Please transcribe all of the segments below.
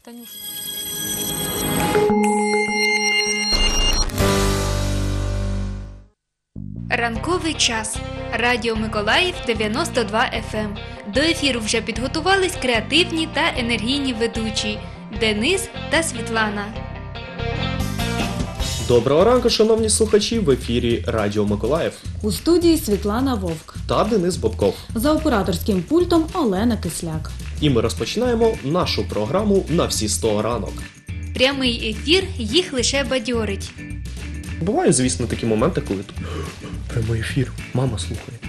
Танюш. Ранковий час. Радіо Миколаїв 92 FM. До ефіру вже підготувались креативні та енергійні ведучі Денис та Світлана. Доброго ранку, шановні слухачі, в ефірі Радіо Миколаїв. У студії Світлана Вовк. Та Денис Бобков. За операторським пультом Олена Кисляк. І ми розпочинаємо нашу програму «На всі 100 ранок». Прямий ефір їх лише бадьорить. Бувають, звісно, такі моменти, коли тут прямий ефір, мама слухає.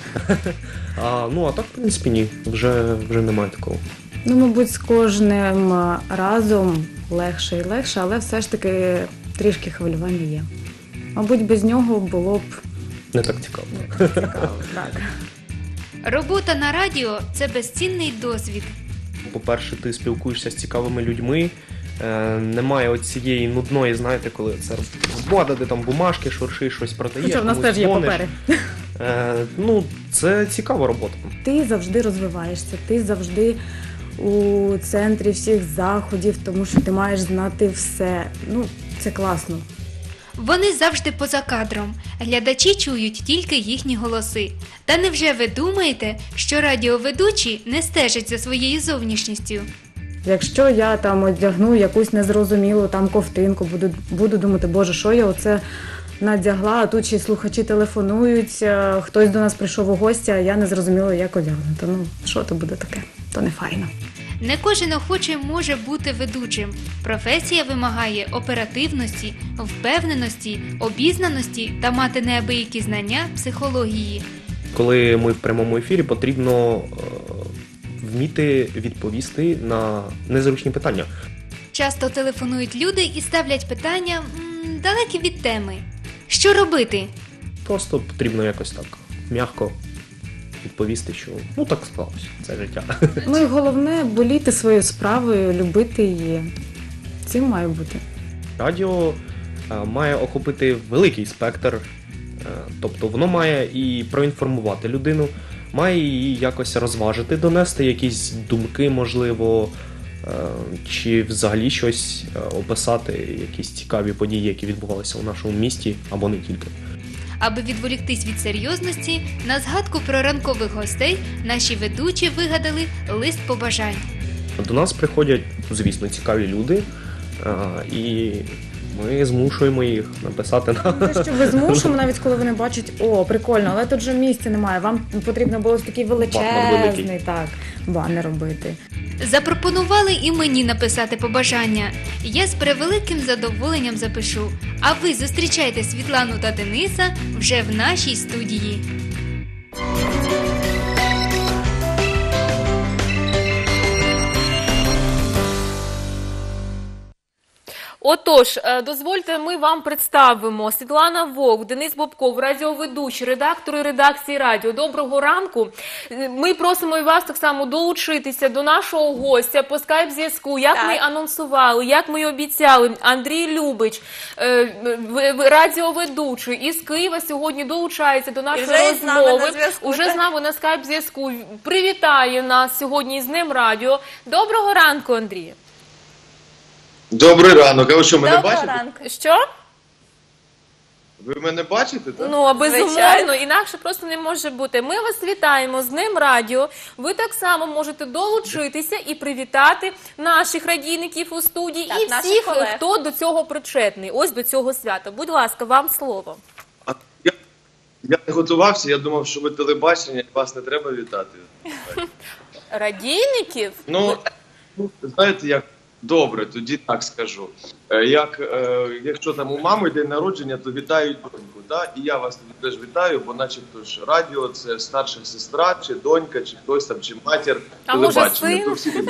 А так, в принципі, ні, вже немає такого. Мабуть, з кожним разом легше і легше, але все ж таки трішки хвилювання є. Мабуть, без нього було б... Не так цікаво. Так. Робота на радіо – це безцінний досвід. По-перше, ти спілкуєшся з цікавими людьми, немає оцієї нудної, знаєте, коли це робота, де там бумажки, шуршиш, щось продаєш, Хоча в нас теж є папери. Це цікава робота. Ти завжди розвиваєшся, ти завжди у центрі всіх заходів, тому що ти маєш знати все. Це класно. Вони завжди поза кадром. Глядачі чують тільки їхні голоси. Та невже ви думаєте, що радіоведучі не стежать за своєю зовнішністю? Якщо я там одягну якусь незрозумілу там ковтинку, буду думати, боже, що я оце надягла, а тут ще й слухачі телефонують, хтось до нас прийшов у гості, а я не зрозуміла, як одягнути. Що то буде таке? То не файно. Не кожен охочий може бути ведучим. Професія вимагає оперативності, впевненості, обізнаності та мати неабиякі знання психології. Коли ми в прямому ефірі, потрібно вміти відповісти на незручні питання. Часто телефонують люди і ставлять питання далекі від теми. Що робити? Просто потрібно якось так м'яко відповісти, що так склалося, це життя. І головне боліти своєю справою, любити її. Цим має бути. Радіо має охопити великий спектр, тобто воно має і проінформувати людину, має її якось розважити, донести якісь думки, можливо, чи взагалі щось описати, якісь цікаві події, які відбувалися у нашому місті, або не тільки. Аби відволіктись від серйозності, на згадку про ранкових гостей наші ведучі вигадали лист побажань. До нас приходять, звісно, цікаві люди, і ми змушуємо їх написати нам. Що ви змушуємо, навіть коли вони бачать, прикольно, але тут же місця немає, вам потрібно було такий величезний банер робити. Запропонували і мені написати побажання. Я з превеликим задоволенням запишу. А ви зустрічайте Світлану та Дениса вже в нашій студії. Отож, дозвольте, ми вам представимо Світлана Вовк, Денис Бобков, радіоведучий, редактори редакції радіо. Доброго ранку. Ми просимо і вас так само долучитися до нашого гостя по скайп-зв'язку. Як ми анонсували, як ми і обіцяли, Андрій Любич, радіоведучий із Києва сьогодні долучається до нашої розмови. Уже з нами на скайп-зв'язку. Привітає нас сьогодні з Днем радіо. Доброго ранку, Андрій. Добрий ранок. А ви що, мене бачите? Ранку. Що? Ви мене бачите, так? Безумовно, інакше просто не може бути. Ми вас вітаємо з Днем радіо. Ви так само можете долучитися і привітати наших радійників у студії і всіх, хто до цього причетний. Ось до цього свята. Будь ласка, вам слово. Я не готувався, я думав, що ви телебачення, вас не треба вітати. Радійників? Знаєте, як добре, тоді так скажу. Якщо там у мами день народження, то вітають доньку. Да? І я вас теж вітаю, бо начебто ж радіо – це старша сестра, чи донька, чи хтось там, чи матір телебачення. Може син?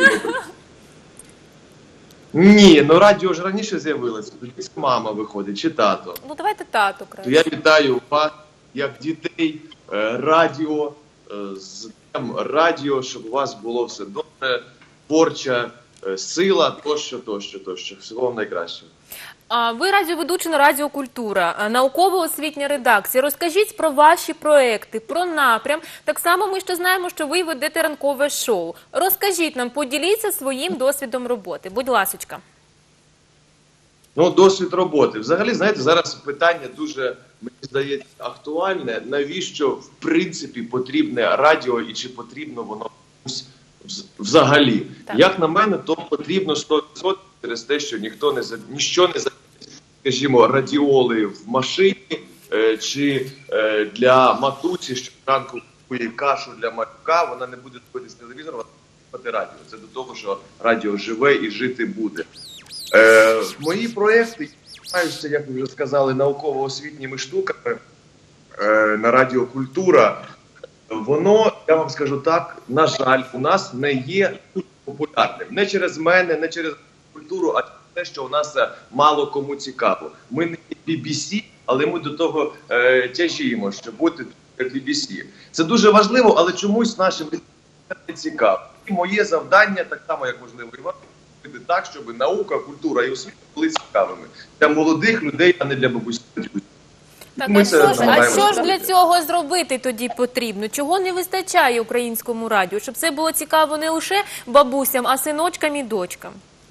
Ні, радіо ж раніше з'явилося. Тоді мама виходить, чи тато. Давайте тато краще. То я вітаю вас, як дітей, радіо, з Днем радіо, щоб у вас було все добре, творча сила, тощо. Всього вам найкращого. Ви радіоведуча на Радіо Культура, науково-освітня редакція. Розкажіть про ваші проекти, про напрям. Так само ми ще знаємо, що ви ведете ранкове шоу. Розкажіть нам, поділіться своїм досвідом роботи. Будь ласочка. Ну, досвід роботи. Взагалі, знаєте, зараз питання дуже, мені здається, актуальне. Навіщо, в принципі, потрібне радіо і чи потрібно воно взагалі? Так. Як на мене, то потрібно 100% через те, що ніщо не замінить, скажімо, радіоли в машині чи для матусі, що ранку купує кашу для малюка, вона не буде дивитися телевізор, вона буде слухати радіо. Це до того, що радіо живе і жити буде. Мої проєкти займаються, як ви вже сказали, науково-освітніми штуками на Радіо Культура. Воно, я вам скажу так, на жаль, у нас не є дуже популярним. Не через мене, не через культуру, а через те, що у нас мало кому цікаво. Ми не BBC, але ми до того тяжіємо, щоб бути як BBC. Це дуже важливо, але чомусь нашим не цікаво. І моє завдання, так само, як можливо, і вам, так, щоб наука, культура і освіта були цікавими для молодих людей, а не для бабусів. Так, Ми а це що ж намагаємося для цього зробити тоді потрібно? Чого не вистачає українському радіо? Щоб це було цікаво не лише бабусям, а синочкам і дочкам.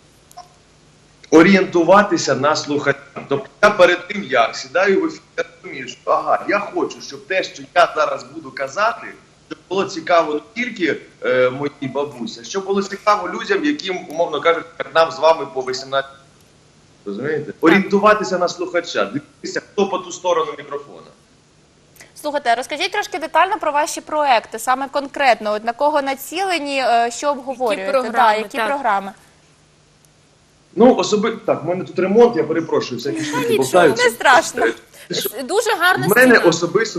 Орієнтуватися на слухача. Тобто я перед тим, як сідаю в ефір, я розумію, що я хочу, щоб те, що я зараз буду казати, щоб було цікаво не тільки моїй бабусі, а щоб було цікаво людям, яким, умовно кажуть, як нам з вами по 18. Розумієте? Орієнтуватися на слухача, дивитися, хто по ту сторону мікрофона. Слухайте, розкажіть трошки детально про ваші проекти, саме конкретно, от на кого націлені, що обговорюєте, програми, які так. програми. Ну, так, в мене тут ремонт, я перепрошую, всякі штуки болтаються. Не страшно. Дуже гарна В мене стіна. особисто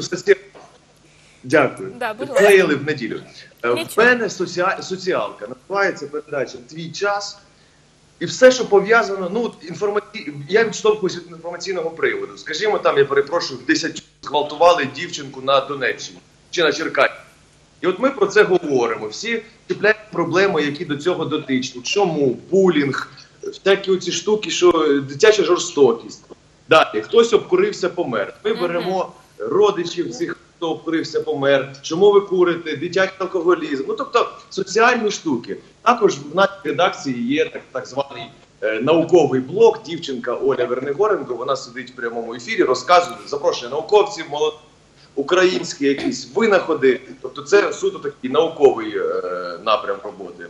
Дякую. Да, будь ласка. Вклеїли в неділю. В Нічого. мене соціалка. Називається передача «Твій час». І все, що пов'язано, я відштовхуюся від інформаційного приводу. Скажімо, там, я перепрошую, в 10 зґвалтували дівчинку на Донеччині чи на Черкащині. І от ми про це говоримо. Всі чіпляють проблеми, які до цього дотичні. Чому? Булінг, всякі оці штуки, що дитяча жорстокість. Далі, хтось обкурився, помер. Ми беремо родичів цих, хто обкурився, помер. Чому ви курите? Дитячий алкоголізм. Ну, тобто, соціальні штуки. Також в нашій редакції є так званий науковий блок. Дівчинка Оля Вернигоренко, вона сидить в прямому ефірі, розказує, запрошує науковців, українські якісь винаходи. Тобто це суто такий науковий напрям роботи.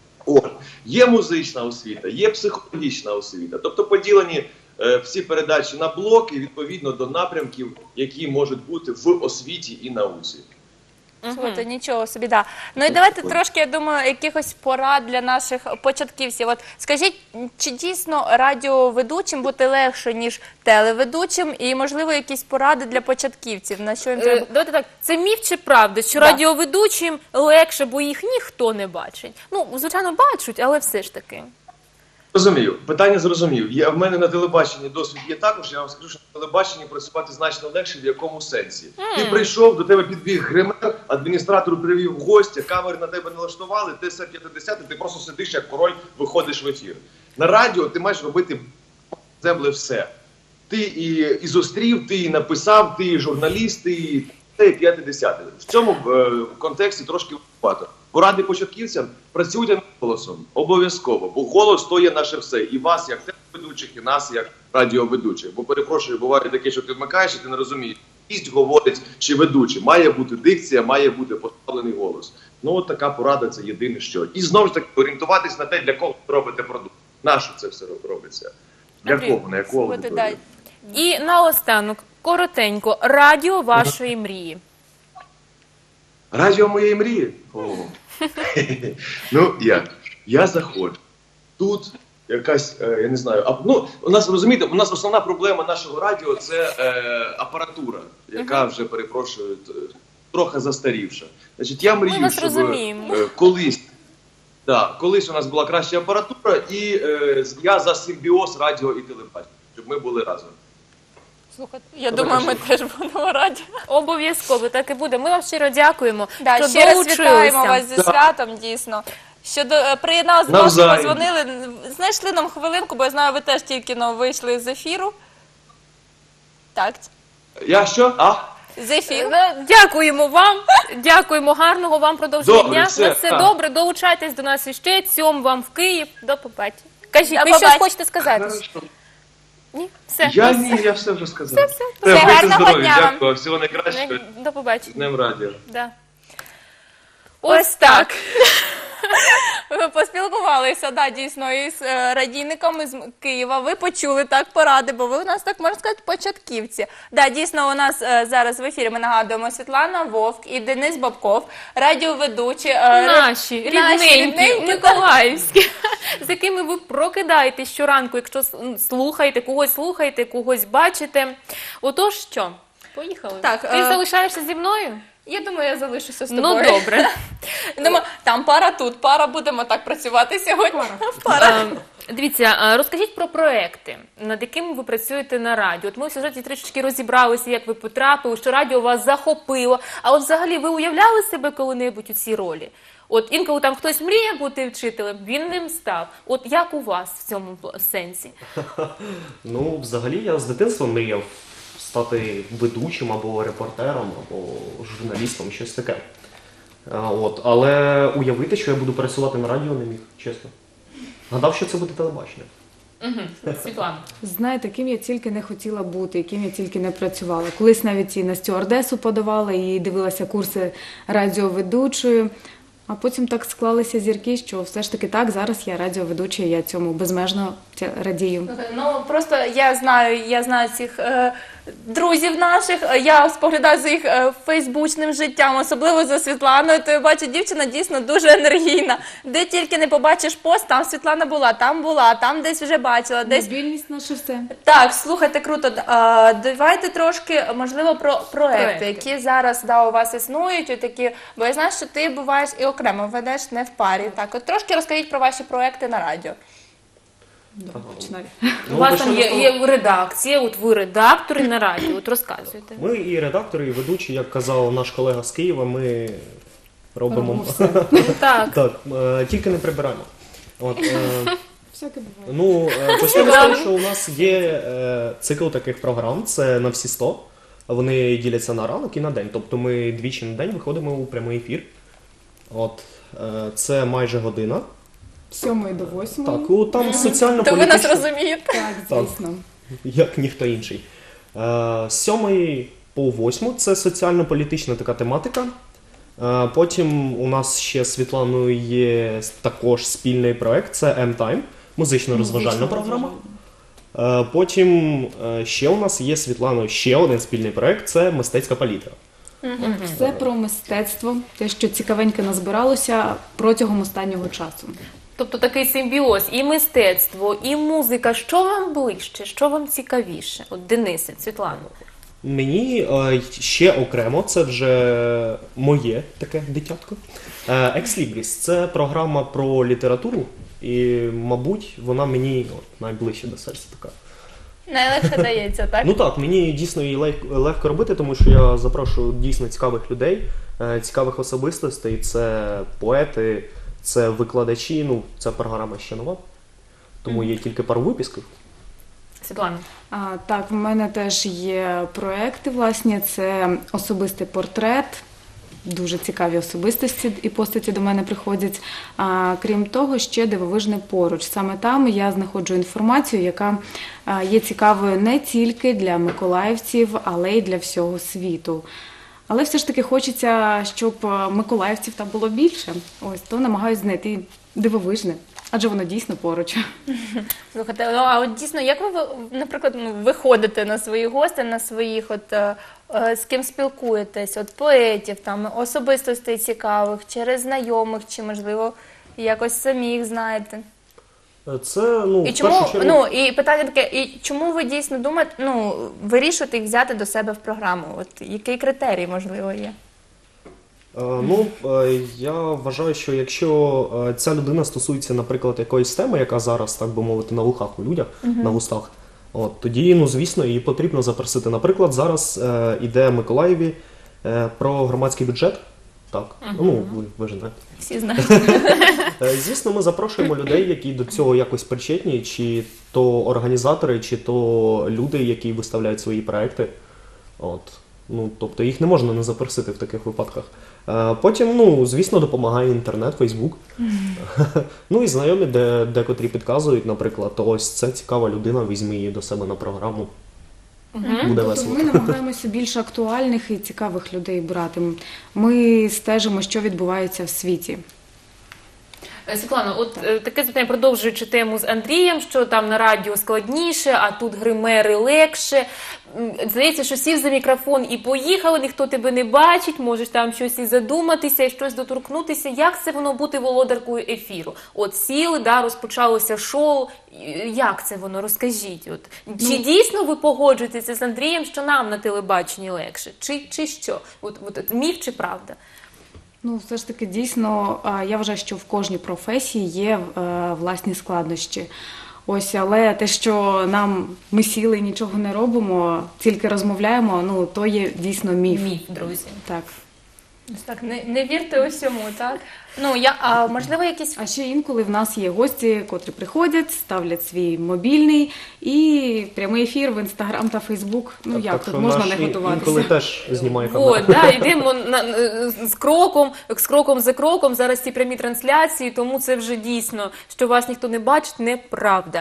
Є музична освіта, є психологічна освіта. Тобто поділені всі передачі на блоки відповідно до напрямків, які можуть бути в освіті і науці. Слухайте, нічого собі, да. Ну і давайте трошки, я думаю, якихось порад для наших початківців. От скажіть, чи дійсно радіоведучим бути легше, ніж телеведучим? І, можливо, якісь поради для початківців? На що їм треба? Давайте так, це міф чи правда, що радіоведучим легше, бо їх ніхто не бачить? Ну, звичайно, бачать, але все ж таки. Розумію. Питання зрозумів. В мене на телебаченні досвід є також. Я вам скажу, що на телебаченні працювати значно легше, в якому сенсі. Ти прийшов, до тебе підбіг гример, адміністратор привів гостя, камери на тебе налаштували, ТС-50, ти просто сидиш як король, виходиш в ефір. На радіо ти маєш робити земле все. Ти і зустрів, ти і написав, ти і журналіст, ти і 5-10. В цьому контексті трошки багато. Поради початківцям: працюйте над голосом, обов'язково, бо голос то є наше все. І вас, як телеведучих, і нас, як радіоведучих. Бо, перепрошую, буває таке, що ти вмикаєш і ти не розумієш, гість говорить чи ведучий. Має бути дикція, має бути поставлений голос. Ну, от така порада, це єдине що. І знову ж таки, орієнтуватись на те, для кого ви робите продукт. Нащо це все робиться? Для кого, на яку аудиторію? І наостанок, коротенько, радіо вашої мрії. Радіо моєї мрії? Ну, я заходжу. Тут якась, я не знаю, у нас, розумієте, у нас основна проблема нашого радіо – це апаратура, яка вже, перепрошую, трохи застарівша. Значить, я мрію, щоб колись у нас була краща апаратура, і я за симбіоз радіо і телебачення, щоб ми були разом. Слухайте, я думаю, ми теж будемо раді. Обов'язково, так і буде. Ми вам щиро дякуємо, Да, що ще раз долучилися. вітаємо вас зі святом, дійсно. Що приєдналися до вас, Навзаєм. позвонили. знайшли нам хвилинку, бо я знаю, ви теж тільки вийшли з ефіру. Так, Я що? з ефіру. Дякуємо вам, дякуємо, гарного вам продовження Добре, дня. все, Все так. добре, долучайтесь до нас іще, цьом вам в Київ, до побачення. Кажіть, До ви щось побачення. хочете сказати? Хорошо. Ні? Все. Я все вже сказав. Все. Будьте Гарного здорові, дня вам. дякую, всього найкращого. До побачення. З Днем радіо. Да. Ось так. Ви поспілкувалися, да, дійсно, із радійниками з Києва. Ви почули так поради, бо ви у нас, так можна сказати, початківці. Да, дійсно, у нас зараз в ефірі, ми нагадуємо, Світлана Вовк і Денис Бобков, радіоведучі. Наші рідненькі, рідненькі, миколаївські, з якими ви прокидаєтесь щоранку, якщо слухаєте, когось бачите. Отож, що? Поїхали. Так, Ти залишаєшся зі мною? Я думаю, я залишуся з тобою. Ну, добре. Думаю, там пара, тут пара, будемо так працювати сьогодні. Пара. Дивіться, розкажіть про проекти, над якими ви працюєте на радіо. От ми в сюжеті трішечки розібралися, як ви потрапили, що радіо вас захопило. А от взагалі ви уявляли себе коли-небудь у цій ролі? От інколи там хтось мріє бути вчителем, він ним став. От як у вас в цьому сенсі? Ну, взагалі, я з дитинства мріяв стати ведучим або репортером, або журналістом, щось таке. Але уявити, що я буду працювати на радіо, не міг, чесно. Гадав, що це буде телебачення. Світлана. Знаєте, ким я тільки не хотіла бути, ким я тільки не працювала. Колись навіть і на стюардесу подавала, і дивилася курси радіоведучої. А потім так склалися зірки, що все ж таки так, зараз я радіоведуча, і я цьому безмежно радію. Ну, просто я знаю цих друзів наших, я споглядаю за їх фейсбучним життям, особливо за Світланою, то я бачу, дівчина дійсно дуже енергійна. Де тільки не побачиш пост, там Світлана була, там десь вже бачила, десь... Мобільність наше все. Так, слухайте, круто. Давайте трошки, можливо, про проекти, які зараз у вас існують, отакі, бо я знаю, що ти буваєш і окремо ведеш, не в парі. Так, от трошки розкажіть про ваші проекти на радіо. Починай. У вас там є редакція, от ви редактори на радіо, от розказуйте. Ми і редактори, і ведучі, як казав наш колега з Києва, ми робимо Так. так, тільки не прибираємо. Всяке буває. Ну, почнемо з того, що у нас є цикл таких програм, це на всі 100. Вони діляться на ранок і на день. Тобто ми двічі на день виходимо у прямий ефір. Це майже година. З 7 до 8. Так, там То ви нас соціально-політична... розумієте. Так, звісно. Як ніхто інший. З 7 по 8 це соціально-політична така тематика. Потім у нас ще з Світланою є також спільний проект, це M-Time, музично-розважальна програма. Потім ще у нас є з Світланою ще один спільний проект, це мистецька палітра. Все про мистецтво, те, що цікавенько назбиралося протягом останнього часу. Тобто такий симбіоз, і мистецтво, і музика. Що вам ближче, що вам цікавіше? От Денисе, Світлана. Мені ще окремо, це вже моє таке дитятко. Екслібріс – це програма про літературу, і, мабуть, вона мені найближче до серця така. Найлегше дається, так? Ну так, мені дійсно її легко робити, тому що я запрошую дійсно цікавих людей, цікавих особистостей. Це поети, це викладачі, ця програма ще нова, тому є тільки пару випусків. Світлана. Так, в мене теж є проекти, власне, це особистий портрет. Дуже цікаві особистості і постаті до мене приходять. Крім того, ще дивовижне поруч. Саме там я знаходжу інформацію, яка є цікавою не тільки для миколаївців, але й для всього світу. Але все ж таки хочеться, щоб миколаївців там було більше. Ось, то намагаюся знайти дивовижне, адже воно дійсно поруч. Слухайте, а от дійсно, як ви, наприклад, виходите на свої гості, на своїх, з ким спілкуєтесь, поетів, там, особистостей цікавих, через знайомих, чи, можливо, якось самі їх знаєте? Це, І в чому, першу чергу... і питання таке, і чому ви дійсно думаєте, вирішуєте їх взяти до себе в програму? От який критерій, можливо, є? Я вважаю, що якщо ця людина стосується, наприклад, якоїсь теми, яка зараз, так би мовити, на вухах у людях, на вустах, тоді, звісно, її потрібно запросити. Наприклад, зараз іде в Миколаєві про громадський бюджет, Так. Ну, ви ж знаєте. Всі знають. Звісно, ми запрошуємо людей, які до цього якось причетні, чи то організатори, чи то люди, які виставляють свої проекти. От. Ну, тобто їх не можна не запросити в таких випадках. Потім, ну, звісно, допомагає інтернет, Фейсбук. Ну і знайомі, декотрі підказують, наприклад, ось це цікава людина, візьми її до себе на програму. Буде весело. Ми намагаємося більш актуальних і цікавих людей брати. Ми стежимо, що відбувається в світі. Світлана, от таке запитання, продовжуючи тему з Андрієм, що там на радіо складніше, а тут гримери легше. Здається, що сів за мікрофон і поїхали, ніхто тебе не бачить, можеш там щось і задуматися, і щось доторкнутися. Як це воно бути володаркою ефіру? От сіли, да, розпочалося шоу. Як це воно? Розкажіть. От. Чи дійсно ви погоджуєтеся з Андрієм, що нам на телебаченні легше? Чи що? От міф чи правда? Ну, все ж таки, дійсно, я вважаю, що в кожній професії є власні складнощі. Ось, але те, що ми сіли і нічого не робимо, тільки розмовляємо, ну, то є дійсно міф. Міф, друзі. Так. Ось так, не вірте усьому, так? Ну, можливо, якісь... А ще інколи в нас є гості, котрі приходять, ставлять свій мобільний і прямий ефір в Інстаграм та Фейсбук. Ну, як Так тут що можна наш не готуватися? інколи теж знімає камеру. От, да, йдемо з кроком за кроком, зараз ці прямі трансляції, тому це вже дійсно, що вас ніхто не бачить, неправда.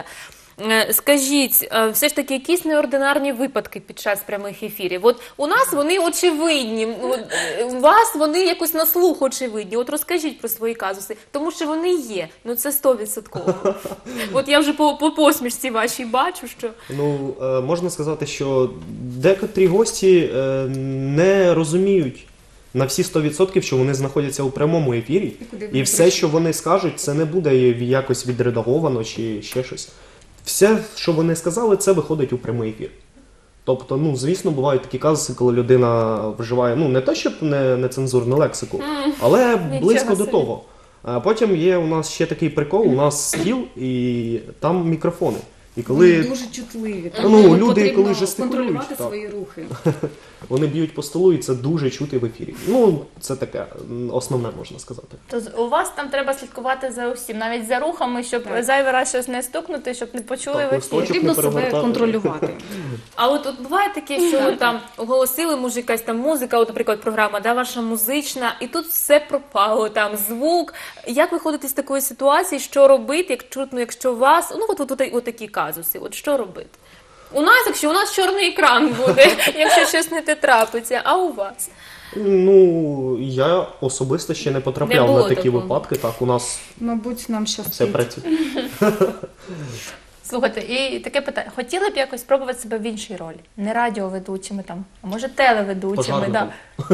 Скажіть, все ж таки, якісь неординарні випадки під час прямих ефірів? От у нас вони очевидні, у вас вони якось на слух очевидні. От розкажіть про свої казуси, тому що вони є, ну це 100%. От я вже по посмішці вашій бачу, що... Ну, можна сказати, що декотрі гості не розуміють на всі 100%, що вони знаходяться у прямому ефірі, і все, що вони скажуть, це не буде якось відредаговано чи ще щось. Все, що вони сказали, це виходить у прямий ефір. Тобто, ну, звісно, бувають такі казуси, коли людина вживає, ну, не те, щоб не цензурну лексику, але близько до того. А потім є у нас ще такий прикол, у нас стіл і там мікрофони. І коли Дуже чутливі. Ну, люди, потрібно коли жестикулюють, контролювати так. свої рухи. вони б'ють по столу, і це дуже чути в ефірі. Ну, це таке основне, можна сказати. То у вас там треба слідкувати за усім, навіть за рухами, щоб зайвий раз щось не стукнути, щоб не почули Так, в ефірі. листочок. Потрібно не себе перевертати. контролювати. А от буває таке, що ви там оголосили, може якась там музика, от, наприклад, програма, да, ваша музична, і тут все пропало, там звук. Як виходити з такої ситуації, що робити, якщо вас, ну от такі казуси, от що робити? Якщо у нас чорний екран буде, якщо щось не те трапиться, а у вас? Ну, я особисто ще не Не потрапляв було на такі такого. випадки. Так, у нас Мабуть, нам все щастить. працює. Слухайте, і таке питання. Хотіли б якось спробувати себе в іншій ролі? Не радіоведучими там, а може телеведучими? Да.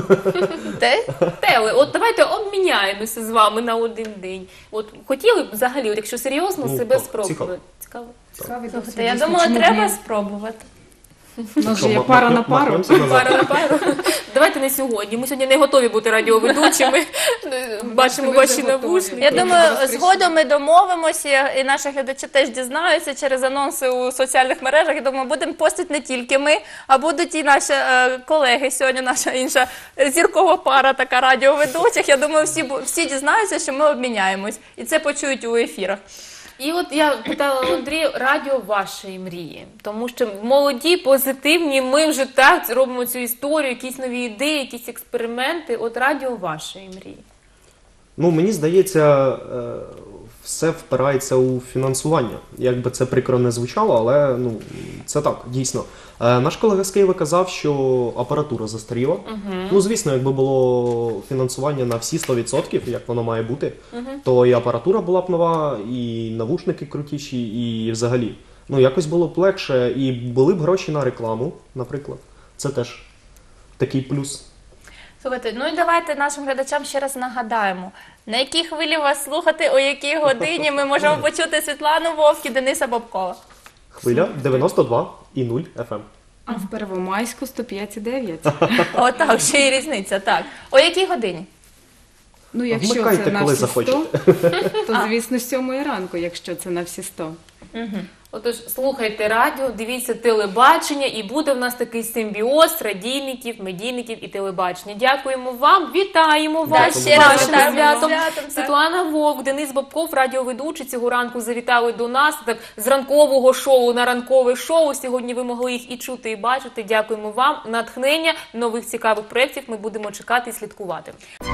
Теле, от давайте обміняємося з вами на один день. От хотіли б взагалі, от якщо серйозно, Ну, себе так, спробувати? Цікаво. Цікавий досвід, Слухайте, я дійсно, думала, чому треба ні? спробувати. У нас Що, же є пара на пару. махнемося назад? Пара на пару. Давайте не сьогодні. Ми сьогодні не готові бути радіоведучими. Бачимо Ми ваші вже готові. навушники. Я думаю, згодом ми домовимося, і наші глядачі теж дізнаються через анонси у соціальних мережах. Я думаю, будемо постити не тільки ми, а будуть і наші колеги сьогодні, наша інша зіркова пара така радіоведучих. Я думаю, всі дізнаються, що ми обміняємось. І це почують у ефірах. І от я питала Андрію, радіо вашої мрії. Тому що молоді, позитивні, ми вже так робимо цю історію, якісь нові ідеї, якісь експерименти. От радіо вашої мрії. Ну, мені здається, все впирається у фінансування. Як би це прикро не звучало, але ну, це так, дійсно. Наш колега з Києва казав, що апаратура застаріла. Ну, звісно, якби було фінансування на всі 100%, як воно має бути, то і апаратура була б нова, і навушники крутіші, і взагалі. Ну, якось було б легше, і були б гроші на рекламу, наприклад. Це теж такий плюс. Слухайте, ну і давайте нашим глядачам ще раз нагадаємо, на якій хвилі вас слухати, о якій годині ми можемо почути Світлану Вовк і Дениса Бобкова. Хвиля 92,0 FM. А в Первомайську 105,9. Отак, ще й різниця, так. О якій годині? Ну, якщо Вмикайте, це на коли всі 100, захочете. то, звісно, з 7 ранку, якщо це на всі 100. Отож, слухайте радіо, дивіться телебачення, і буде в нас такий симбіоз радійників, медійників і телебачення. Дякуємо вам, вітаємо вас ще з раз вашим вітаємо. святом. Так. Світлана Вовк, Денис Бобков, радіоведучі, цього ранку завітали до нас. Так, з ранкового шоу на ранкове шоу. Сьогодні ви могли їх і чути, і бачити. Дякуємо вам. Натхнення, нових цікавих проєктів ми будемо чекати і слідкувати.